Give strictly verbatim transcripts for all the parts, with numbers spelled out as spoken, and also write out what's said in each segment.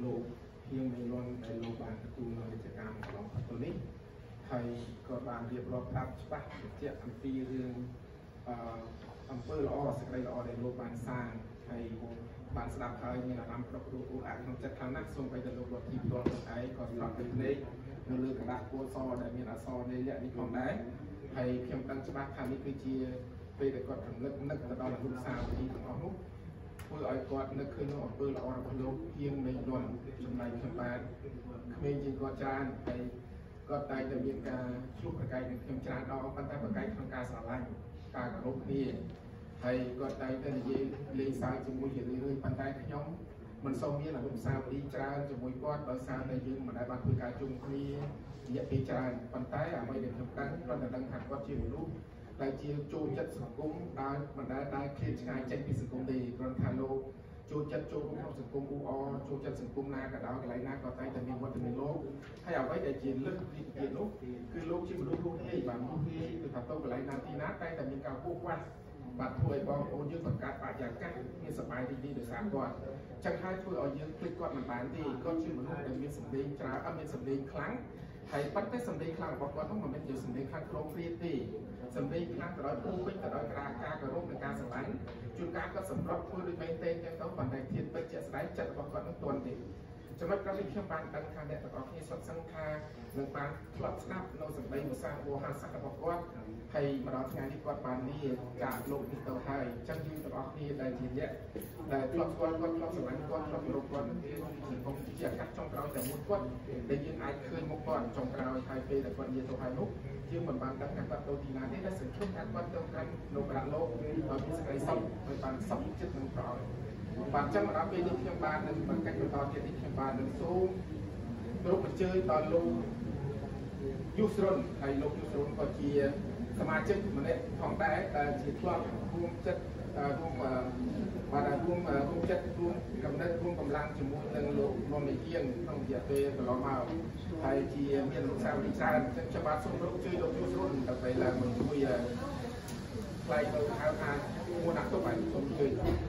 លោកហៀងនៃលន់ដែលលោកបានទទួលនៅកិច្ចកម្មរបស់ตัวนี้ហើយក៏បានរៀបរាប់ប្រាប់ច្បាស់បញ្ជាក់អំពីរឿងអឺអំពើល្អសេចក្តីល្អដែលលោកបានសាងហើយបានស្ដាប់ហើយមានអារម្មណ៍ប្រកបអួរអាក្នុងចិត្តខ្លាំងណាស់សូមឲ្យតែលោករដ្ឋាភិបាលខ្លួនឯងក៏ស្ដាប់ទៅភ្នែកនៅលើกระดาษគួរសដែលមានអក្សរនៃលក្ខនេះផងដែរហើយខ្ញុំដឹងច្បាស់ថានេះគឺជាពេលដែលគាត់រំលឹកនឹកទៅដល់លោកសាវរីទាំងអស់នោះធ្វើឲ្យគាត់នឹកឃើញនៅអំពើល្អរបស់លោកហៀងនៃលន់ចំណែកខ្ញុំបាទក្មេងជាងគាត់ច្រើនហើយគាត់តែតែមានការជួបប្រកែកនឹងខ្ញុំច្រើនដងប៉ុន្តែប្រកែកក្នុងការស្រឡាញ់ការគោរពគ្នាហើយគាត់តែតែនិយាយលេងសើចជាមួយជារឿយៗប៉ុន្តែខ្ញុំមិនសូវមានអនុស្សាវរីយ៍ច្រើនជាមួយគាត់ដោយសារតែយើងមិនដែលបានធ្វើការជុំគ្នារយៈពេលច្រើនប៉ុន្តែអ្វីដែលខ្ញុំដឹងគាត់តែដឹងថាគាត់ជាមនុស្សដែលជាចូលចិត្តសង្គមដែលមិនដែលដែលឃ្លាតឆ្ងាយចេញពីសង្គមទេគ្រាន់ថាលោកចូលចិត្តចូលក្នុងសង្គមអ៊ូអចូលចិត្តសង្គមណាក៏ដោយកន្លែងណាក៏តែតែមានវត្តមានលោកហើយអ្វីដែលជាលឹកទៀតនោះគឺលោកជាមនុស្សរស់រាយបានរស់រាយគឺថាទៅកន្លែងណាទីណាតែតែមានការពោះវ៉ាត់បាទធ្វើឲ្យបងប្អូនយើងបង្កើតបរិយាកាសមានសប្បាយរីករាយដោយសារគាត់ចឹងហើយធ្វើឲ្យយើងភ្លេចគាត់មិនបានទេគាត់ជាមនុស្សដែលមានសម្លេងច្រើនអត់មានសម្លេងខ្លាំងហើយប៉ុន្តែសម្លេងខ្លាំងរបស់គាត់នោះមិនមែនជាសម្លេងខ្លាំងក្រោមព្រាតទេសម្លេងខ្លាំងទៅដោយពុះពេញទៅដោយការការគោរពនិងការស្រឡាញ់ជួនកាលគាត់សម្រាប់ធ្វើដូចមែនទេចឹងទៅប៉ុន្តែធាតុពេជ្រជាក់ស្ដែងចិត្តរបស់គាត់នោះទាន់ទេចំណុចក្រោយនេះខ្ញុំបានដឹងថាអ្នកទាំងអស់គ្នាសុទ្ធសឹងថានឹងបានធ្លាប់ស្ដាប់នៅសម្ដីភាសាវោហារស័ក្តិរបស់គាត់ហើយមកដល់ថ្ងៃនេះគាត់បានលាจากលោកនេះទៅហើយចឹងយើងទាំងអស់គ្នាដែលជាអ្នកដែលធ្លាប់ស្គាល់គាត់ធ្លាប់ស្រឡាញ់គាត់ធ្លាប់គោរពគាត់នឹងគឺសង្គមជាអាកាសចុងក្រោយតែមួយគាត់ដែលយើងអាចឃើញមុខគាត់ចុងក្រោយហើយពេលដែលគាត់និយាយទៅហើយនោះយើងមិនបានដឹងថាគាត់ទៅទីណាទេតែសង្ឃឹមថាគាត់ទៅកាន់លោកប្រាក់លោកដោយមានសេចក្តីសុខហើយបានសុខចិត្តនឹងក្រោយបាទចឹងមកដល់ពេលនេះខ្ញុំបាននឹងបង្កាច់បន្តទៀតនេះខ្ញុំបាននឹងសូមគ្រប់អញ្ជើញដល់លោកយុសរុនហើយលោកយុសរុនក៏ជាសមាជិកម្នាក់ផងដែរដែលជាធ្លាប់រួមចិត្តរួមបាទរួមរួមចិត្តរួមកំណត់រួមកម្លាំងជាមួយនឹងលោកមុំនិយាងក្នុងរយៈពេលកន្លងមកហើយជាមានលោកសាវរីច្រើនចឹងខ្ញុំបាទសូមរកជួយលោកយុសរុនដើម្បីឡើងមកជួយផ្លែទៅហៅថាមួយដាក់ទុកឲ្យសូមជួយ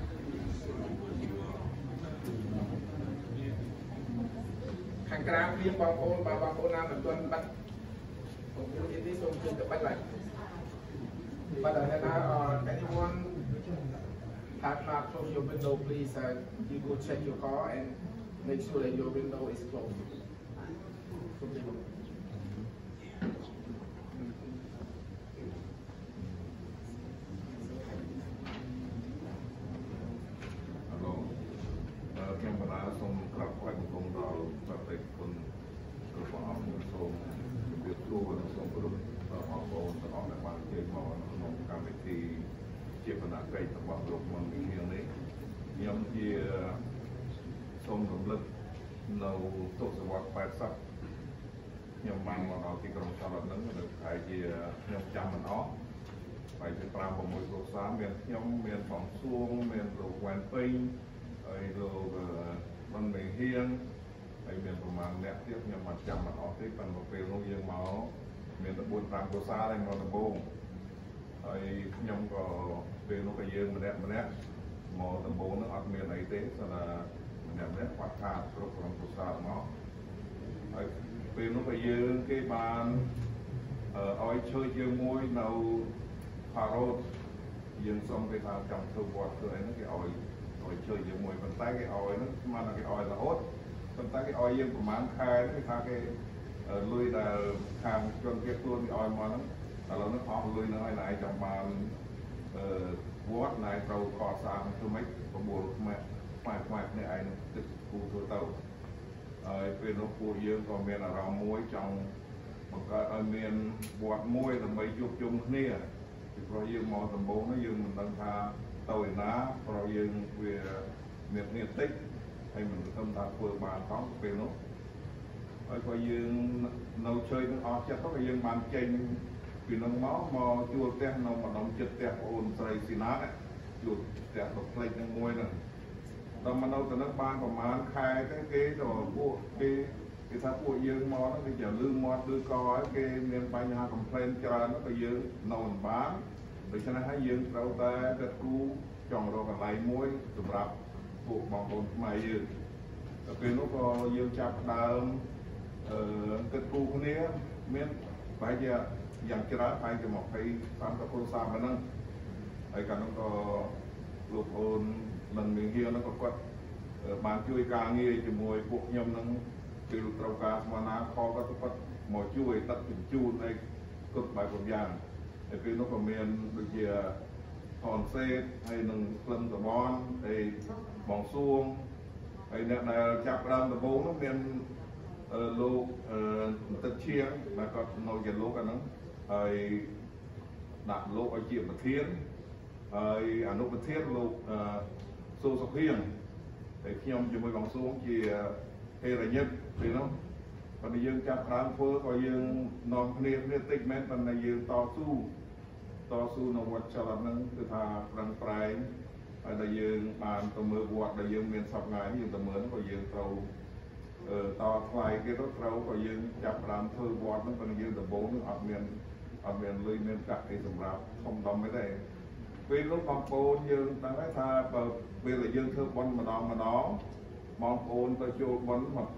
ខាងក្រៅព្រៀងបងប្អូនបងប្អូនណាមិនទាន់បាត់បងប្អូនទៀតនេះសូមជួយទៅបាត់ឡើងbut uh, uh, anyone have not closed your window, please uh, you go check your car and make sure that your window is closed. Hello. Camera xong gặp quanh công tàu và tay con cơ phòng xong việc thu và xong có đúng họ có họ đã hoàn thiện họ một cam thì chỉ phần nào cây tập bảo lục mà mình hiện đấy nhóm chia xong động lực lâu tổ sự hoạt bài sắp nhóm mang vào đó thì còn sau đó nâng được phải chia nhóm trăm mình đó phải chỉ làm một môi trường sáng miền nhóm miền phòng xuông miền đồ quan pin rồi đồ văn miền hiên hay miền của mang đẹp tiếp nhóm mặt trăm mình đó thì phần một về nông dân máu miền tập buôn tam của xa lên vào tập buôn rồi nhóm có về nó cái dương mà đẹp mà đẹp màu tập buôn nó ở miền này thế là mình đẹp đẹp hoạt khát rồi còn của xa nó rồi về nó cái dương cái bàn oi chơi dương môi nào phá rốt dương xong cái thằng cầm thư quạt rồi nó cái oi oi chơi dương môi phần tay cái oi nó mà là cái oi là hốt phần tay cái oi dương của máng khai cái thằng cái lui là hàng chân kia tuôn oi mà nó là nó họ lui nó ai lại trong bàn vót này tàu cò sang tôi mấy có buồn mẹ mẹ mẹ này anh tự cụ tôi tàu về nó cụ dương còn miền là rau muối trong một cái miền vót muối là mấy chục chung kia thì có dương màu tầm bốn nó dương mình đang tha tàu ná có dương về miền miền tích hay mình tâm ta vừa bàn có về nó ở coi dương nấu chơi nó ọt chắc có cái dương bàn chênh vì nó máu mò chua tét nó mà đóng chật tét ồn sợi xì nát ấy chua tét nó plek nó môi này đó mà đâu từ nó ban của má khai cái cái rồi bộ cái cái tháp bộ dương mò nó bây giờ lương mò đưa coi cái miền bay nhà complain cho nó bây giờ nấu bán để cho nó hay dương đâu ta cái cú tròn rồi còn lại môi sụp rạp bộ bằng bồn mày dương ពេលនោះក៏យើងចាប់ដើមអឺគិតគូរគ្នាមានប្រហែលជាយ៉ាងច្រើនប្រហែលជាមកពីតាមតពលសាមហ្នឹងហើយកាលនោះក៏លោកអូននឹងមានហៀងហ្នឹងក៏គាត់បានជួយការងារជាមួយពួកខ្ញុំហ្នឹងពីលោកត្រូវការស្មារតីខលគាត់គាត់មកជួយដឹកជញ្ជូនអីគ្រប់បែបគ្រប់យ៉ាងហើយពេលនោះក៏មានដូចជាថនសេតហើយនឹងក្លឹមតបនហើយបងសួងហើយអ្នកដែលចាប់ដើមដំបូងនោះមានលោកទឹកឈៀងដែលគាត់នៅជាលោកអាហ្នឹងហើយដាក់លោកឲ្យជាប្រធានហើយអនុប្រធានលោកស៊ូសុភៀងហើយខ្ញុំជាមួយបងសួងជាហេរញ្ញិតពេលនោះប៉ុន្តែយើងចាប់ដើមធ្វើក៏យើងនាំគ្នាគ្នាតិចមែនប៉ុន្តែយើងតស៊ូតស៊ូនៅវត្តចលហ្នឹងគឺថាប្រឹងប្រែងហើយដែលយើងបានទៅមើលវត្តដែលយើងមានសប្តាហ៍នេះយើងទៅមើលហ្នឹងក៏យើងត្រូវតថ្លៃគេទៅត្រូវក៏យើងចាប់ដើមធ្វើវត្តហ្នឹងប៉ុន្តែយើងដំបូងហ្នឹងអត់មានអត់មានលុយមានកាក់អីសម្រាប់ធំដុំអីទេពេលនោះបងប្អូនយើងដឹងហើយថាបើពេលដែលយើងធ្វើបុណ្យម្ដងម្ដងបងប្អូនទៅចូលបុណ្យยี่สิบ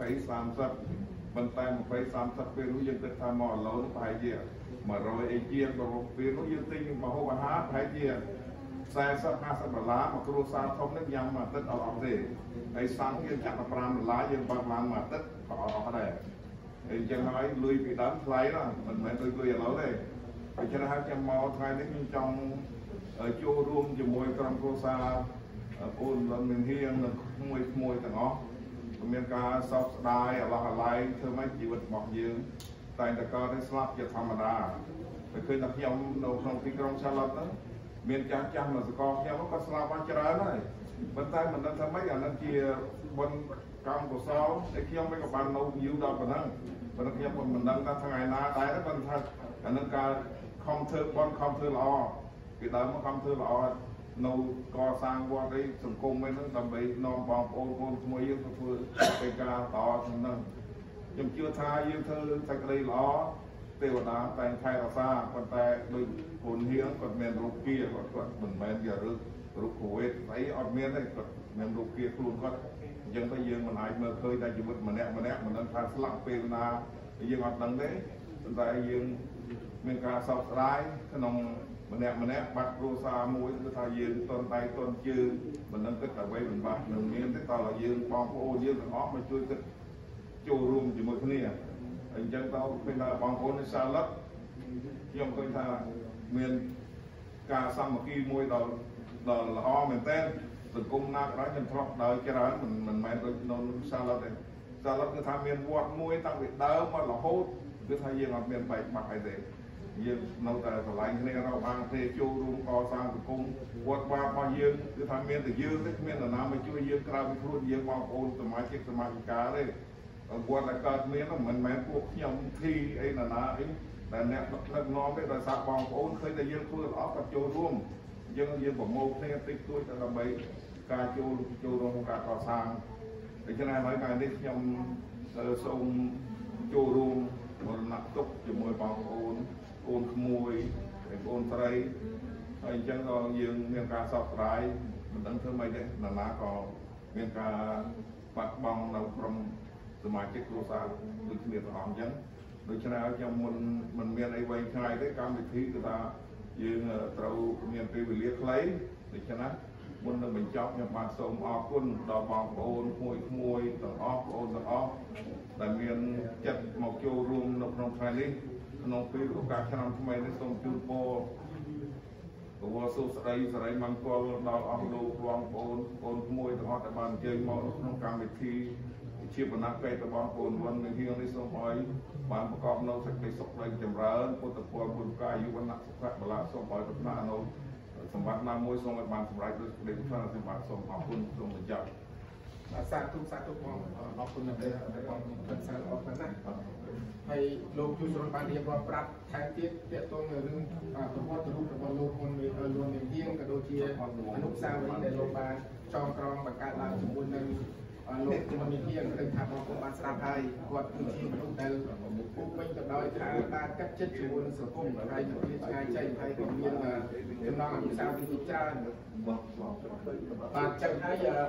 30ប៉ុន្តែยี่สิบ 30ពេលនោះយើងគិតថាមកឥឡូវប្រហែលជាmột trămអីជាងក៏ពេលនោះយើងទិញម្ហូបអាហារប្រហែលជាสี่สิบ ห้าสิบដុល្លារមកគ្រួសារធំនេះញ៉ាំមួយអាទិត្យអត់អស់ទេហើយសាំងយើងចាក់15ដុល្លារយើងបើកឡានមួយអាទិត្យក៏អត់អស់ដែរហើយអញ្ចឹងហើយលុយពីដើមថ្លៃណាមិនមែនដូចលុយឥឡូវទេអញ្ចឹងហើយខ្ញុំមកថ្ងៃនេះខ្ញុំចង់ចូលរួមជាមួយក្រុមគ្រួសារអូនលន់មានហៀងនិងក្មួយក្មួយទាំងអស់មានការសោកស្ដាយអឡោះអាល័យធ្វើម៉េចជីវិតរបស់យើងតែតែក៏ได้ស្លាប់ជាធម្មតាតែឃើញថាខ្ញុំនៅក្នុងទីក្រុងឆាឡុតហ្នឹងមានចាស់ចាស់នៅសកលខ្ញុំក៏ស្លាប់បានច្រើនហើយប៉ុន្តែមិនដឹងថាម៉េចអានឹងជាបុណ្យកម្មកុសលដែលខ្ញុំមិនក៏បាននៅយូរដល់ប៉ុណ្ណឹងប៉ុន្តែខ្ញុំមិនដឹងថាថ្ងៃណាដែរប៉ុន្តែអានឹងការខំធ្វើបុណ្យខំធ្វើល្អពីដើមមកខំធ្វើល្អនៅកសាងវត្តអីសង្គមហ្នឹងដើម្បីនាំបងប្អូនបងក្មួយយើងទៅធ្វើកិច្ចការល្អហ្នឹងខ្ញុំជឿថាយើងធ្វើសេចក្តីល្អទេវតាតែងថែរក្សាប៉ុន្តែដោយពលហៀងគាត់មានរូបគាគាត់គាត់មិនមែនជារូបរូបគួយអីអត់មានទេគាត់មានរូបគាខ្លួនគាត់អញ្ចឹងទៅយើងមិនអាចមើលឃើញតែជីវិតម្នាក់ម្នាក់មិនដឹងថាស្លាប់ពេលណាយើងអត់ដឹងទេប៉ុន្តែយើងមានការសោកស្ដាយក្នុងម្នាក់ម្នាក់បាត់គ្រួសារមួយគឺថាយើងតន់ដៃតន់ជើងមិនដឹងគិតអ្វីមិនបាត់នឹងមានទេតើយើងបងប្អូនយើងទាំងអស់មកជួយគិតចូលរួមជាមួយគ្នាអញ្ចឹងទៅពេលណាបងប្អូននៅសាឡុតខ្ញុំឃើញថាមានការសាមគ្គីមួយដល់ដល់ល្អមែនតើសង្គមណាក៏ដោយខ្ញុំធ្លាប់ដើរច្រើនមិនមិនមែនដូចនៅសាឡុតទេសាឡុតគឺថាមានវត្តមួយតាំងពីដើមមករហូតគឺថាយើងអត់មានបែកបាក់អីទេយើងនៅតែឆ្លងគ្នារកបានទេចូលរួមកសាងសង្គមវត្តបារបស់យើងគឺថាមានតែយើងទេគ្មាននរណាមកជួយយើងក្រៅពីខ្លួនយើងបងប្អូនសមាជិកសមាជិកាទេវត្តដែលកើតមានមិនមែនពួកខ្ញុំធីអីណាណាអីតែអ្នកដឹកនាំទេដោយសារបងប្អូនឃើញតែយើងធ្វើល្អក៏ចូលរួមយើងយើងប្រមូលគ្នាតិចតួចដើម្បីការចូលចូលរួមការកសាងដូច្នេះហើយថ្ងៃនេះខ្ញុំសូមចូលរួមមរណទុកជាមួយបងប្អូនកូនក្មួយហើយកូនស្រីហើយអញ្ចឹងក៏យើងមានការសោកស្ដាយមិនដឹងធ្វើម៉េចទេណាណាក៏មានការបាត់បង់នៅក្រុមសមាជិកគ្រួសារដូចគ្នាទាំងអស់អញ្ចឹងដូច្នេះខ្ញុំមិនមិនមានអីវែងឆ្ងាយទេកម្មវិធីគឺថាយើងត្រូវមានពេលវេលាខ្លីដូច្នេះមុននឹងបញ្ចប់ខ្ញុំបានសូមអរគុណដល់បងប្អូនក្មួយក្មួយទាំងអស់បងប្អូនទាំងអស់ដែលមានចិត្តមកចូលរួមនៅក្នុងថ្ងៃនេះក្នុងពេលឱកាសឆ្នាំថ្មីនេះសូមជូនពរពរសុខស្ដីសិរីមង្គលដល់អស់លោកបងប្អូនបងក្មួយទាំងអស់ដែលបានអញ្ជើញមកក្នុងកម្មវិធីជាបណ្ណាកិច្ចរបស់បងប្អូនវិនហៀងនេះសូមឲ្យបានប្រកបនៅសេចក្តីសុខនៃចម្រើនពុទ្ធពរពុទ្ធកាយយុវណៈសុខៈបលាសូមឲ្យប្រាថ្នានៅសម្បត្តិណាមួយសូមឲ្យបានសម្រេចដោយសេចក្តីប្រាថ្នាសម្បត្តិសូមអរគុណសូមបញ្ចប់សាធុសាធុបងអរគុណណាស់បងពិតសាអរគុណណាស់ហើយលោកជួយស្រួលបានរៀបរាប់ប្រាប់ថែមទៀតទាក់ទងនឹងរឿងប្រវត្តិរូបរបស់លោកហ៊ុនលោកនាងហៀងក៏ដូចជាអនុស្សាវរីយ៍ដែលលោកបានចងក្រងបង្កើតឡើងជាមួយនឹងលោកហ៊ុននាងហៀងឃើញថាបងប្អូនបានស្ដាប់ហើយគាត់គឺជាមនុស្សដែលពុកពេញទៅដោយថាបានកាត់ចិត្តជាមួយនឹងសង្គមហើយជាឆ្ងាយចេញហើយក៏មានចំណងអនុស្សាវរីយ៍ច្រើនបាទចឹងហើយ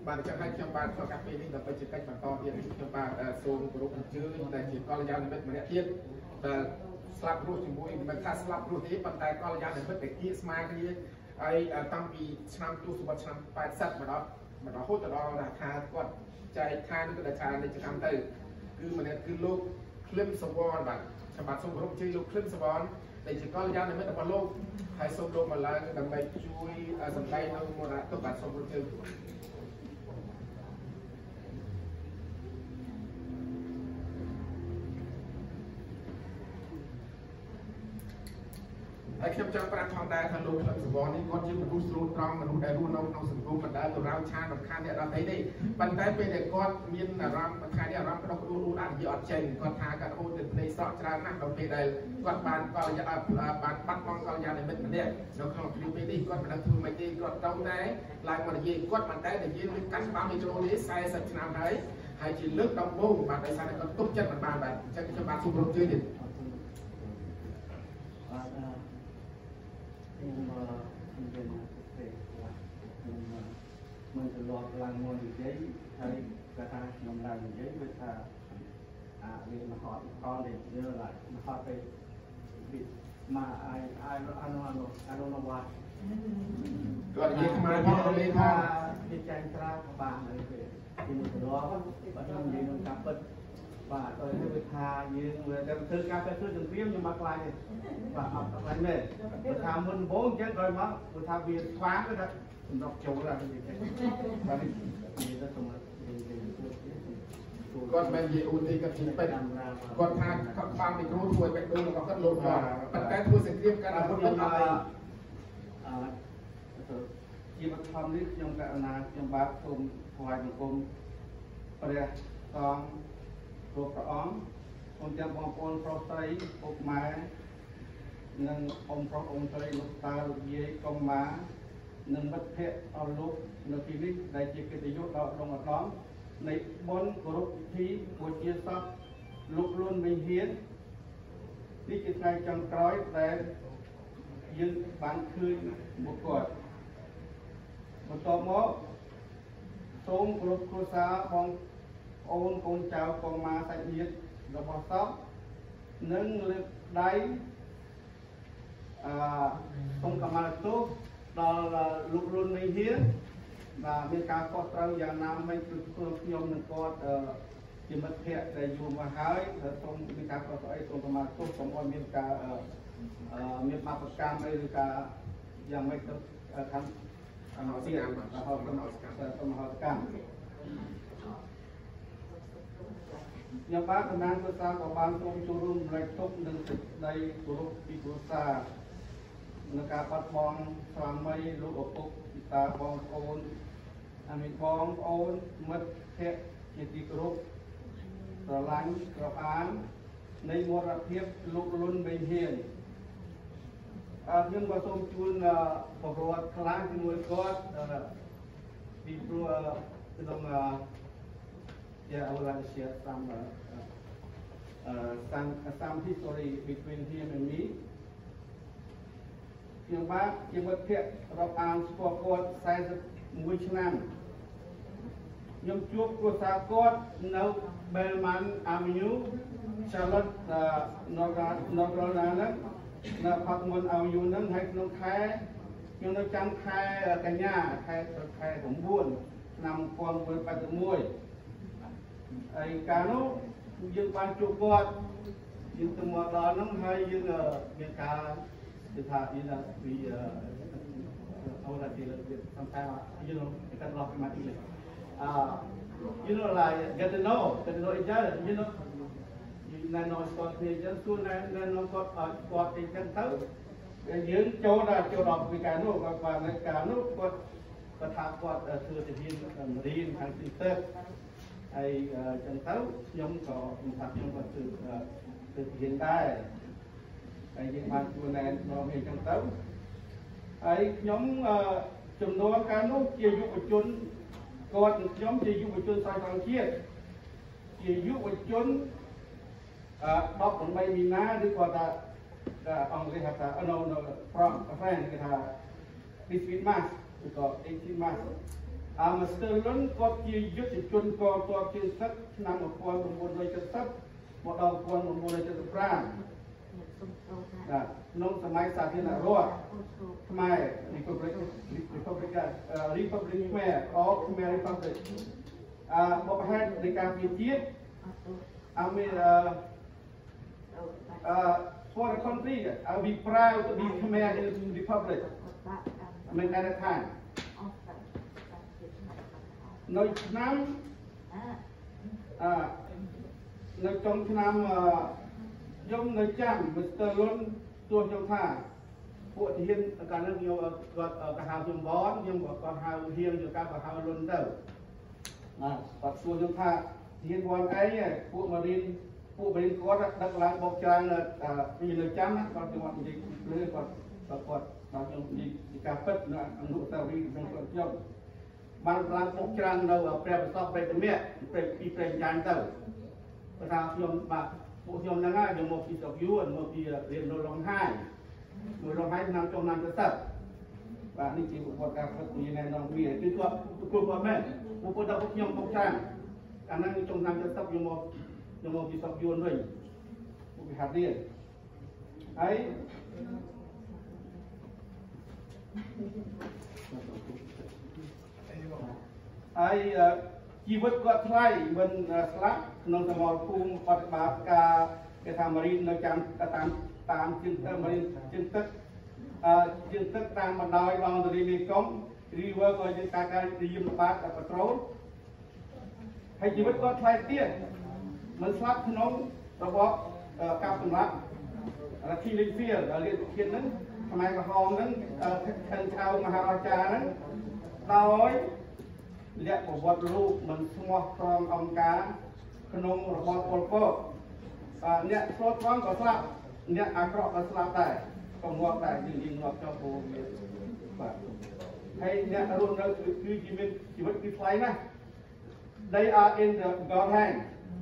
បាទចាំឲ្យខ្ញុំបាទចូលកាពីនេះដើម្បីជាកិច្ចបន្តទៀតខ្ញុំបាទសូមគោរពអញ្ជើញដែលជាកល្យាណមិត្តម្នាក់ទៀតដែលស្លាប់រស់ជាមួយមិនថាស្លាប់រស់ទេប៉ុន្តែកល្យាណមិត្តតែគៀស្មើគ្នាហើយតាំងពីឆ្នាំទសវត្សរ៍ឆ្នាំប៉ែតសិបមកដល់មកដល់ហូតដល់ថាគាត់ចែកឋានគឺដែលថានេះឆ្នាំទៅគឺម្នាក់គឺលោកឃ្លឹមសវរបាទខ្ញុំបាទសូមគោរពអញ្ជើញលោកឃ្លឹមសវរដែលជាកល្យាណមិត្តរបស់លោកហើយសូមលោកមកឡើងដើម្បីជួយសម្ដែងនៅមរណទុក្ខបាទសូមគោរពអញ្ជើញហើយខ្ញុំចង់ប្រាប់ផងដែរថាលោកក្លឹមសវរនេះគាត់ជាមនុស្សស្រួលត្រង់មនុស្សដែលរស់នៅក្នុងសង្គមមិនដែលទៅរោឆានរំខានអ្នកដទៃទេប៉ុន្តែពេលដែលគាត់មានអារម្មណ៍ខាងនេះអារម្មណ៍ក្តុកក្តួលអត់និយាយអត់ចេញគាត់ថាគាត់អូនទៅនៃសក់ច្រើនណាស់ដល់ពេលដែលគាត់បានកលយាបានបាត់បង់កលយានិមិត្តម្នាក់នៅក្នុងគ្រាពេលនេះគាត់មិនដឹងធ្វើម៉េចទេគាត់ត្រូវតែឡើងមកនិយាយគាត់មិនតែនិយាយនឹងកាត់ច្បាប់មេត្រូនេះสี่สิบឆ្នាំហើយហើយជាលើកដំបូងបាទដោយសារតែគាត់ទុកចិត្តមិនបានបាទអញ្ចឹងខ្ញុំបាទសូមរំជើញទៀតខ្ញុំខ្ញុំនិយាយទៅខ្ញុំមិនទៅលោកឡើងមកនិយាយហើយគាត់ថាខ្ញុំឡើងនិយាយគឺថាអាវាមហត់ខលនេះយើងឡើងមហត់ទៅមកអាយអាយអានោះអានោះអានោះនោះវត្តគាត់និយាយខ្មែរផងលេងថាវាចាញ់ត្រាបានហើយគេខ្ញុំទៅរកបាទខ្ញុំនិយាយនឹងការពិតបាទដោយវាថាយើងទៅធ្វើការទៅធ្វើជំរាមខ្ញុំមកខ្លាចទេបាទអត់ខ្លាចទេបើថាមុនដំបូងអញ្ចឹងក្រោយមកបើថាវាស្វាងគឺថាសម្រាប់ចូលហើយបាទនេះទៅសម្រាប់គាត់មិននិយាយអូនទេគាត់ជាពេទ្យគាត់ថាគាត់បានមីក្រូធ្វើឲ្យបេះដូងរបស់គាត់លោតមកប៉ុន្តែធ្វើសង្គ្រាមការអពុទ្ធអត់អីអឺជាបឋមនេះខ្ញុំករណាខ្ញុំបាទសូមថ្វាយបង្គំព្រះសង្ឃគ្រប់ព្រះអង្គសូមចាំបងប្អូនប្រុសស្រីពុកម៉ែនិងអ៊ំប្រុសអ៊ំស្រីលោកតាលោកយាយកុំម៉ានិងមិត្តភ័ក្តិអស់លោកនៅទីនេះដែលជាកិត្តិយសដល់ដងឧត្តមនៃបុណ្យគោរពពិធីបូជាសពលោកលួនវិញហ៊ាននេះជាថ្ងៃចុងក្រោយដែលយើងបានឃើញមុខគាត់បន្ទាប់មកសូមគោរពគ្រួសារបងអូនកូនចៅកងម៉ាសាច់ញាតិរបស់សពនិងលើកដៃអឺសូមកម្មាទោសដល់លោកលួនវិញហ៊ានបាទមានការខុសត្រូវយ៉ាងណាមិញគឺខ្ញុំនឹងគាត់ជាមិត្តភ័ក្តិដែលយូរមកហើយសូមមានការខុសត្រូវអីសូមកម្មាទោសសូមឲ្យមានការមានបាបកម្មអីឬការយ៉ាងម៉េចទៅខាងអនុសិកម្មបាទអនុសិកម្មសូមហៅកម្មខ្ញុំបាទតំណាងគ្រួសារក៏បានសូមចូលរួមរំលែកទុក្ខនិងសេចក្តីគោរពពីគ្រួសារនៅការបាត់បង់ស្វាមីលោកឪពុកពិតាបងប្អូនអមិតបងប្អូនមិត្តភ័ក្តិជាទីគោរពស្រឡាញ់រាប់អាននៃមរណភាពលោកលុនវិញហ៊ានអរខ្ញុំក៏សូមជូនប្រវត្តិខ្លះជាមួយគាត់ពីព្រោះក្នុងYeah, I would like to share some uh, uh, some uh, some history between him and me. ខ្ញុំបាទជាមិត្តភ័ក្តិរាប់អានស្គាល់គាត់สี่สิบเอ็ดឆ្នាំខ្ញុំជួបគ្រួសារគាត់នៅ Belmont Avenue Charlotte North Carolina នៅ Parkmont Avenue ហ្នឹងហើយក្នុងខែខ្ញុំនៅចាំខែកញ្ញាខែខែ9ឆ្នាំmột nghìn chín trăm tám mươi mốtហើយកាលនោះយើងបានជួបគាត់យើងទៅមកដល់ហ្នឹងហើយយើងមានការគឺថាយើងពីអឺ that is sometimes you know it got lost in my English uh you know like get to know get to know each other you know ណែនាំស្គាល់គ្នាអញ្ចឹងខ្លួនណែនាំគាត់ឲ្យគាត់អីចឹងទៅយើងចូលដល់ចូលដល់ពីការនោះគាត់បានការនោះគាត់គាត់ថាគាត់ធ្វើទៅរៀនរៀនខាងទីទឹកហើយចឹងទៅខ្ញុំក៏ថាខ្ញុំក៏ធ្វើធ្វើរៀនដែរហើយយើងបានជួនណែនាំគ្នាចឹងទៅហើយខ្ញុំចំនួនកាលនោះជាយុវជនគាត់ខ្ញុំជាយុវជនស្រ័យត្រង់ជាតិជាយុវជនអឺដប់8មីនាឬក៏ថាអង់គ្លេសហៅថា no no from friend គេថា between mass ឬក៏eighteen mass អាមស្ទើរលុនគាត់ជាយុទ្ធជនកតតជាទឹកឆ្នាំmột nghìn chín trăm bảy mươiមកដល់một nghìn chín trăm bảy mươiห้าបាទក្នុងសម័យសាធារណរដ្ឋខ្មែរ Republic Republic Republic ខ្មែរ of Khmer Republic អឺបបហេតុនៃការវិជាតិអមេអឺ for the country uh, we proud to be Khmer Republic I mean at the time នៅឆ្នាំអឺនៅtrongឆ្នាំខ្ញុំនៅចាំមីស្ទ័រលុនទោះខ្ញុំថាពួកទាហានកាលនោះខ្ញុំគាត់ក៏ហៅខ្ញុំបនខ្ញុំក៏គាត់ហៅហ៊ានយកការក៏ហៅលុនទៅបាទគាត់សួរខ្ញុំថាទាហានបនអីពួកមករៀនពួកបរិញ្ញាគាត់ដឹកឡើងបោកច្រើនពីនៅចាំណាគាត់គាត់និយាយលើគាត់គាត់គាត់ដល់ខ្ញុំនិយាយការពិតនៅអនុស្សាវរីយ៍របស់គាត់ខ្ញុំបានឡើងបោកច្រើននៅព្រះប្រសពព្រះតម្រាពីព្រះញ្ញទៅ ថាខ្ញុំបាទពួកខ្ញុំហ្នឹងហើយខ្ញុំមកពីស្រុកយួនមកពីរៀននៅរងហាយមួយរងហាយឆ្នាំចុងឆ្នាំទៅទឹកបាទនេះជាប្រវត្តិការពិតមានណែនាំវាគឺគាត់គាត់គាត់មែនពួកគាត់ថាពួកខ្ញុំមកច្រើនអាហ្នឹងចុងឆ្នាំទៅទឹកខ្ញុំមកខ្ញុំមកពីស្រុកយួនវិញពួកគេហាត់រៀនហើយហើយជីវិតគាត់ថ្លៃមិនស្លាប់ក្នុងសមរភូមិបដិបាតការគេថាមរីននៅចាំតាមតាមជើងទឹកមរីនជើងទឹកអឺជើងទឹកតាមបណ្ដោយដងទន្លេមេគង្គ river ក៏ជាការការយាមបាតប៉ាត្រូលហើយជីវិតគាត់ថ្លៃទៀតមិនស្លាប់ក្នុងរបបកាប់សម្លាប់អាគីលីហ្វៀលដែលរៀនគៀនហ្នឹងខ្មែរក្រហមហ្នឹងខាងចៅមហារាជាហ្នឹងដោយលក្ខប្រវត្តិរូបមិនស្មោះត្រង់អង្គការក្នុងរបបប៉ុលពតអ្នកស្លូតត្រង់ក៏ស្លាប់អ្នកអាក្រក់ក៏ស្លាប់ដែរក៏ងាប់ដែរយើងយើងងាប់ចោលពូបាទហើយអ្នករស់នៅគឺជីវិតជីវិតគឺថ្លៃណាស់ They are in the God hand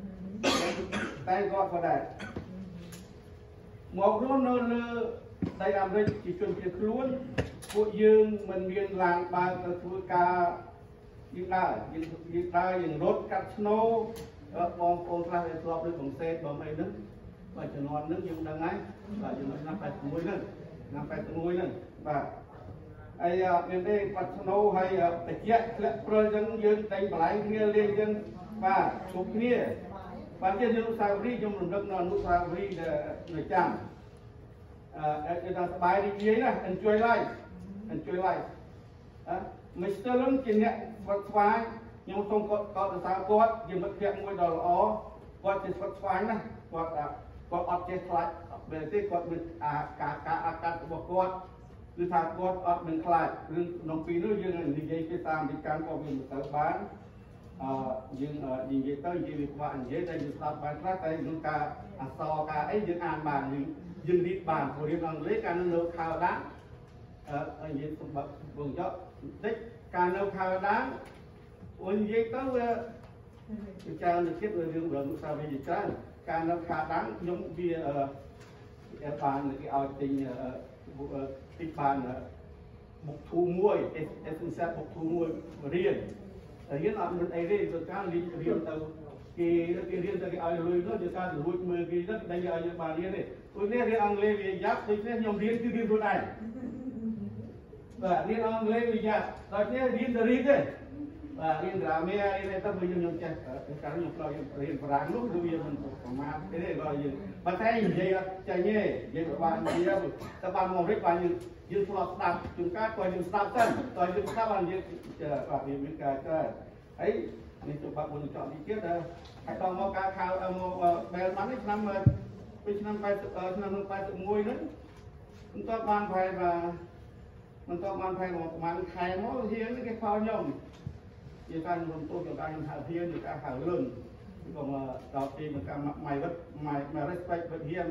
Thank God for that មករស់នៅលើដីអាមេរិកជាជនជាតិខ្លួនពួកយើងមិនមានឡានបើកទៅធ្វើការយើងដើរយើងយើងដើរយើងរត់កាត់ស្នូបងប្អូនខ្លះដែលធ្លាប់ដូចកំសេតបងអីហ្នឹងបាទជំនាន់ហ្នឹងយើងដឹងហើយបាទជំនាន់ឆ្នាំแปดสิบเอ็ดហ្នឹងឆ្នាំแปดสิบเอ็ดហ្នឹងបាទហើយមានទេកាត់ស្នូហើយតិចធ្លាក់ព្រិលអញ្ចឹងយើងតែងបន្លែងគ្នាលេងអញ្ចឹងបាទជួបគ្នាបាទជាអនុស្សាវរីយ៍ខ្ញុំរំលឹកនៅអនុស្សាវរីយ៍នៅចាំអឺគេថាសប្បាយរីករាយណា enjoy life enjoy life អឺ Mister Lun ជាអ្នកស្វិតស្វាញខ្ញុំសូមកត់កត់សរសើរគាត់ជាមិត្តភក្តិមួយដ៏ល្អគាត់ជាស្វិតស្វាញណាគាត់គាត់អត់ចេះខ្លាចពេលទេគាត់មានអាការការអាកាសរបស់គាត់គឺថាគាត់អត់មានខ្លាចរឿងក្នុងពីនោះយើងនិយាយភាសាអមេរិកក៏វាមិនទៅបានអឺយើងនិយាយទៅនិយាយវាខ្វះនិយាយតែយើងស្ដាប់បានខ្លះតែក្នុងការអក្សរការអីយើងអានបានយើងយើងរៀនបានព្រោះរៀនអង់គ្លេសកាលនៅខៅដាអឺនិយាយសម្បត្តិបងចោតិចការនៅខៅដាអូននិយាយទៅវាច្រើនទៅទៀតរឿងរឿងសាវិជាច្រើនការនៅខៅដាខ្ញុំវាអឺបានគេឲ្យទិញទីបានបុកធូមួយអេសសាបុកធូមួយរៀនរៀនអត់មានអីទេទៅការរៀនរៀនទៅគេគេរៀនទៅគេឲ្យលុយនោះទៅការរួចមើលគេទៅតែឲ្យយើងបានរៀនទេពួកនេះរៀនអង់គ្លេសវាយ៉ាប់ដូចនេះខ្ញុំរៀនគឺរៀនខ្លួនឯងបាទរៀនអង់គ្លេសវាយ៉ាប់ដល់នេះរៀនទៅរៀនទេបាទរៀនក្រាមៀរៀនទៅខ្ញុំខ្ញុំចេះកាលខ្ញុំផ្លោរៀនប្រាំងនោះគឺវាមិនប្រមាថទេដល់យើងបើតែនិយាយអត់ចាញ់ទេយើងក៏បាននិយាយតែបានមករិចបានយើងយើងធ្លាប់ស្ដាប់ជួនកាលក៏យើងស្ដាប់ទៅតើយើងស្ដាប់បានយើងបាទវាមានការច្រើនហើយនេះទៅបាក់មួយចង់នេះទៀតហើយតមកការខៅមកបែលបាននេះឆ្នាំពីឆ្នាំแปดสิบឆ្នាំแปดสิบเอ็ดហ្នឹងមិនតបានប្រហែលមិនតបានប្រហែលប្រហែលខែមកហៀងគេខោខ្ញុំជាការរំទោសក្នុងការខ្ញុំហៅហៀងនិងការហៅលុនក៏មកដល់ទីមកការម៉ៃវិតម៉ៃម៉ៃ respect with him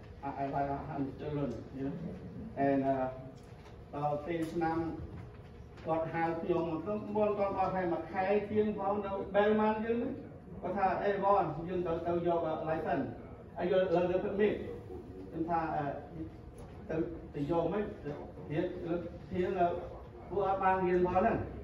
I like him still learn you know and ដល់ទីឆ្នាំគាត់ហៅខ្ញុំមកទៅមុនគាត់บอกឲ្យមកខែជាងផងនៅ Belman យើងគាត់ថាអេវ៉ាន់យើងទៅទៅយក license ហើយយកលើលើពិតនេះខ្ញុំថាទៅទៅយកមិនទៀតទៀតពួកអត់បានរៀនមកហ្នឹង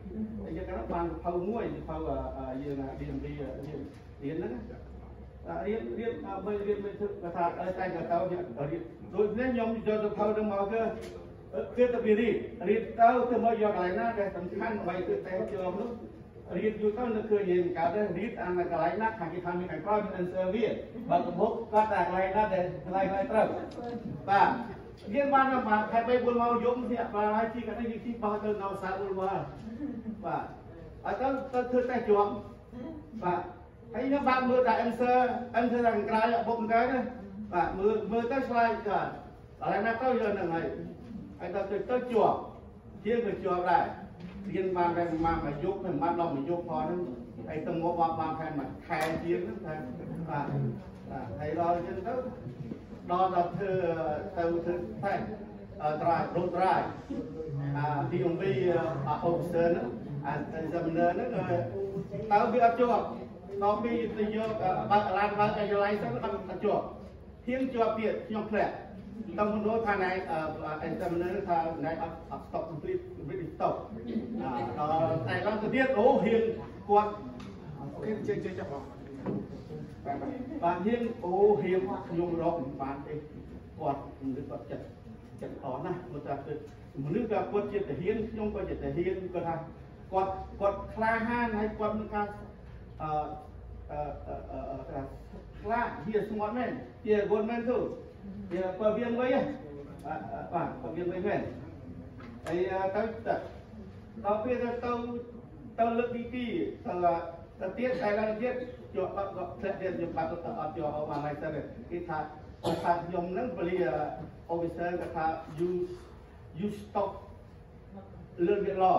ไอ้ยังกันบางเผาง่วยเผายืนเรียนเรียนเรียนเรียนนั่นเรียนเรียนไม่เรียนไม่ถึงกระถางอะไรใจกับเต้าเนี่ยเรียนโดยเนี้ยยมจะจะเผาดึงมาก็คือตะบีรีเรียนเต้าคือมายอดอะไรนะแต่สำคัญไปคือแต่เจอมันเรียนอยู่ต้นนั่นคือยินการได้เรียนอะไรกับอะไรนักหากิจทำมีการกล้ามีอันเซอร์วิสบางบุกก็แต่อะไรนะแต่อะไรอะไรเต้าป่ะเรียนบ้านเรามาใครไปบุญมายมเนี่ยปลาอะไรที่กันได้ยินที่บ้านเราเราสาวบุญมาป่ะอาจารย์ต้นคือแต่จวงป่ะไอ้เนี่ยบางมือแต่อันเซอร์อันเซอร์ต่างกายบุกกันนะป่ะมือมือก็สไลด์กันอะไรนะเต้าเยอะหนึ่งไงไอ้ต้นคือต้นจวงเที่ยงคือจวงได้เรียนบ้านแรงมามายุบเป็นบ้านเราไม่ยุบพอนั้นไอ้ตรงว่าบางแทนมันแทนเที่ยงนั่นแทนป่ะไอ้เราจนต้องนอนเราเธอเติมเธอแท่งตรายรถตรายที่องค์บีองค์เซนอ่าจำเนินนั่นเลยเต้าบีอัจฉริตอนบีตีโยกบางร้านบางอะไรสักอัจฉริเที่ยงจวบเปียกยองแผลต้องรู้ทางไหนไอ้จำเนินทางไหนอัพสต็อกคอมพลีทไม่ได้สต็อกแต่เราจะเรียกโอ้เฮียงกวดโอเคเจ๊เจ๊จะบอกบางทีโอ้เฮียยงร้องบางเองกอดหรือกอดจัดจัดอ่อนนะมันจะเป็นมันนึกว่ากอดจิตแต่เฮียนยงกอดจิตแต่เฮียนก็ทำกอดกอดคลาห้านให้กอดมันการเอ่อเอ่อเอ่อเอ่อคลาเฮียสมอดแม่เฮียกอดแม่ทุกเฮียกอดเวียงไว้อ่ะอ่ากอดเวียงไว้แม่ไอ้เต้าจัดเราเพื่อเต้าเต้าเลือกดีดีเต้าแต่เตี้ยใส่ละเตี้ยจวบก็เสียเดียนจุดปัตตะจวบออกมาในเสด็จที่ท่าท่ายมนั้นบริยาออฟิเซอร์ก็ท่า you you stop learn the law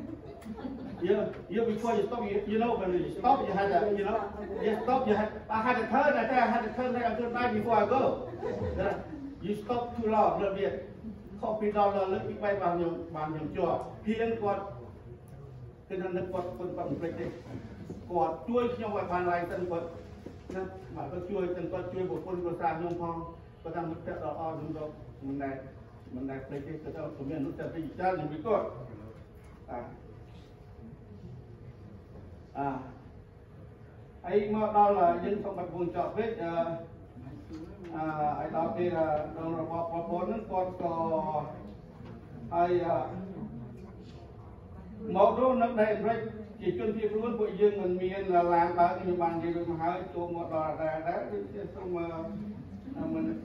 you you before you stop you you know when you stop you had a you know you stop you had I had a turn I I had a turn there until night before I go you stop too long เรื่องเดียข้อพิจารณาเรื่องอีกใบบางยมบางยมจวบเพียงกดคือนั่นกดคนปั๊มไปเลยกอดช่วยยังไงบานไรตันกดนะหมายก็ช่วยตันกดช่วยบุคคลก็สร้างยงพองก็ทำมุตตะเราอ่อนดูมันได้มันได้เพลย์ก็จะสมัยนุตตะไปจ้าหนึ่งไปก็อ่าอ่าไอ้เมื่อเราละยังสมบัติบุญจอดเวทอ่าอ่าไอ้เราที่เราเราบอกพอพอนั้นกอดก็ไอ้หมอรู้นักได้ไรchỉ chuyên viên luôn bộ dương mình miền là làm bao nhiêu bằng gì mà hỏi cho một đò ra đó xong mà mình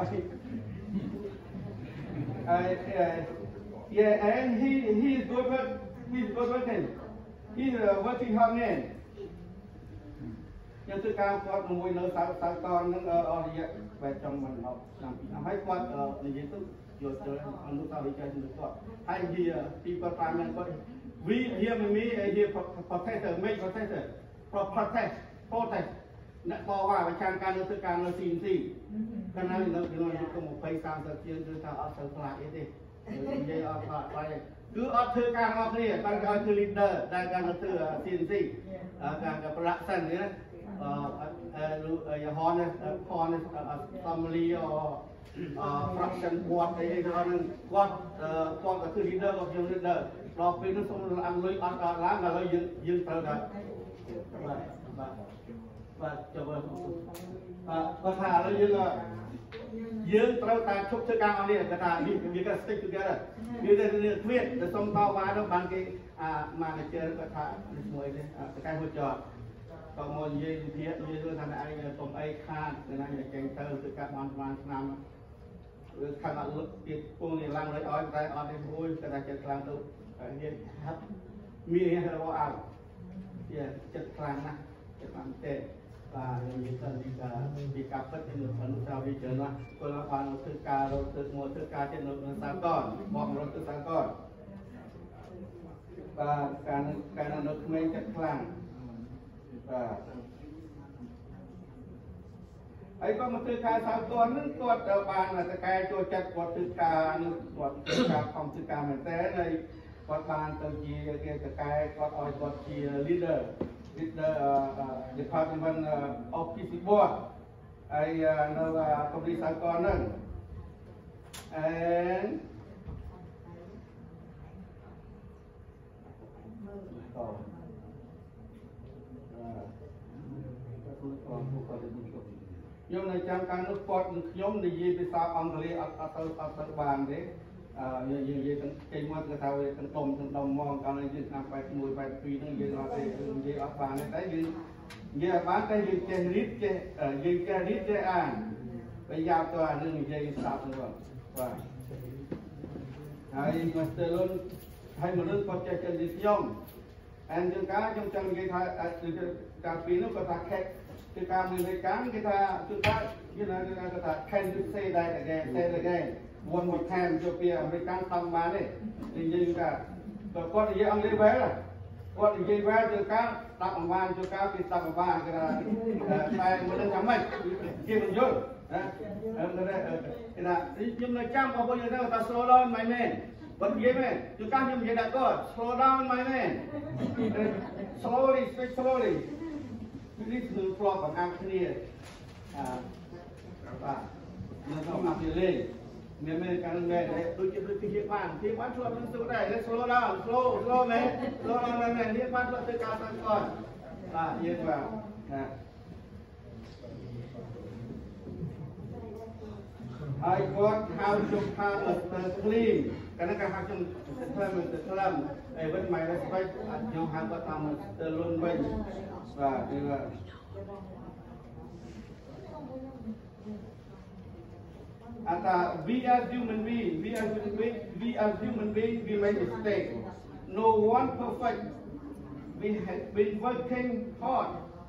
yeah and he he is good work he is good working he is working hard man nhưng tôi cao con một mùi nữa sáu sáu con nó ở đây về trong mình học làm làm mấy con ở như vậy tôi rồi chơi anh lúc sau đi chơi được con hay gì people farming có we here ไม่มี here protector make protector protect protect นักบอกว่าประชาการรัฐการเราซีนซีขณะนี้เราเราอยู่กับหมู่ไปตามตะเกียงคือทางอัลเซอร์ฟลาเอเดย์ยังอัลฟาไปคืออัลเทอร์การอัลเทอร์การการคือลีดเดอร์ได้การอัลเทอร์ซีนซีการกับประสันเนี่ยเอ่อเอ่อรู้เอ่อฮอนเนี่ยฮอนเนี่ยซัมมารีอ๋อฟรักชั่นบอร์ดไอ้ที่เขาเนี่ยก็เอ่อก็ก็คือลีดเดอร์ก็คือลีดเดอร์เราเป็นนักสมุนอันลุยอันการล้างเรายืนยืนเท่ากันว่าว่าว่าจะว่าภาษาเรายืนยืนเท่ากันชุบเท่ากันเอาเนี่ยกระดาษมีมีกัน stick together มีแต่เนี่ยเครียดแต่ส่งต่อมาแล้วบางทีอ่ามาเจอกระถางมวยเลยอ่าใกล้หัวจอดก็มวยยืนเทียบยืนด้วยทางไอ้ตรงไอ้ข้างนั่นอย่างเก่งเติมคือการมันมันนำขนาดลุกติดพวกนี้ลังเลยอ้อยใจอ้อยในบุ้ยกระดาษจะกลางตัวเนี่ยครับมีให้เราอ่านเนี่ยจัดกลางนะจัดกลางเตะปลาเรามีการดีกาดีกาเพื่อเป็นหนุนนุชาววิจารณ์ว่าคนละพันเราตึกกาเราตึกโมตึกกาเช่นหนุนสามก้อนบอกเราตึกสามก้อนปลาการการอนุไม่จัดกลางปลาไอ้ก็มาตึกกาสามก้อนนั่นตัวเดิมบางนะแต่กายตัวจัดกดตึกกาตัวตึกกาของตึกกาเหมือนแต่ในกดบานตัวจีเกี่ยวกับกายกดออยกดจีลีดเดอร์ลีดเดอร์ดีพาร์ตเมนต์ออฟฟิศบอร์ดไอ้นั่นก็คอมพิวเตอร์ก่อนนั่น and ต่อโยมในจำการนึกปอดโยมในยีไปสาวอังกฤษอัตอัตอัตบานเด้อ่ายียียีตั้งใจมั่วตั้งเท่าตั้งตมตั้งตมมองการยืนนำไปมวยไปปีนึงยืนเราไปยืนอัตบานได้ยืนยืนบ้านได้ยืนเจริญเจยืนเจริญเจอ่านไปยาวตัวนึงยืนสาวนึงว่าให้มาเตือนให้มนุษย์พอใจเจริญยมอันยังการยังจังยีทาการปีนึงก็ทักแค่คือการมีในการกีตาจุดท้ายยี่นากีตากีตา can you say that again say it again one more time จบเปียอเมริกันทำมาเนี่ยจริงๆก็ตัวก้อนยี่อังกฤษแว้ละก้อนยี่แว้จุดการตักออกมาจุดการปิดตักออกมากีตาใส่มันจะทำไมกี่มันเยอะนะเออก็ได้เออกีตายิ่งในจ้างพอพูดอย่างนั้นก็ slow down my man บางทีไหมจุดการยิ่งยิ่งได้ก็ slow down my man slowly speak slowlyนี่คือฟลอของอังกฤษอ่าว่าเราต้องมาเรียนเรียนเมริกันเรียนเลยดูจิตวิทยาบ้านที่บ้านช่วยมันสู้ได้เลย slow down slow slow ไหม slow down ไหมเรียนบ้านช่วยการตั้งก่อนอ่าเยี่ยมว่านะ I got how to come the clean การนั้นการหาจงเพิ่มมันจะเพิ่มไอ้วันใหม่แล้วไปยังหาก็ทำเติมล้นไปว่าดีว่า And uh, we as human beings, we as human beings, we as human beings, we make mistakes. No one perfect. We have been working hard.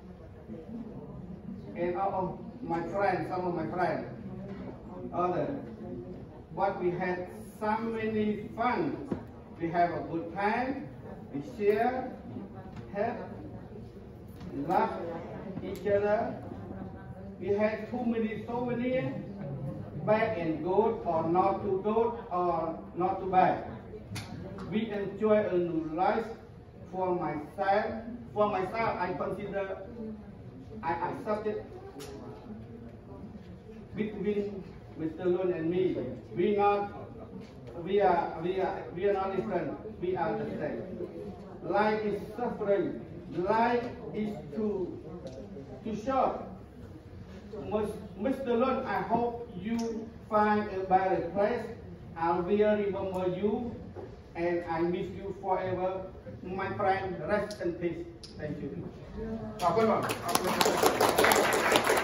And all of my friends, some of my friends, other, but we had so many fun. We have a good time. We share, help, love each other. We had too many, so many bad and good, or not too good, or not too bad. We enjoy a new life for myself. For myself, I consider, I accept it between Mister Lun and me. We not, we are, we are, we are not different. We are the same. Life is suffering. Life is too, too short. Mister Lun, I hope you find a better place. I will remember you, and I miss you forever. My friend, rest in peace. Thank you.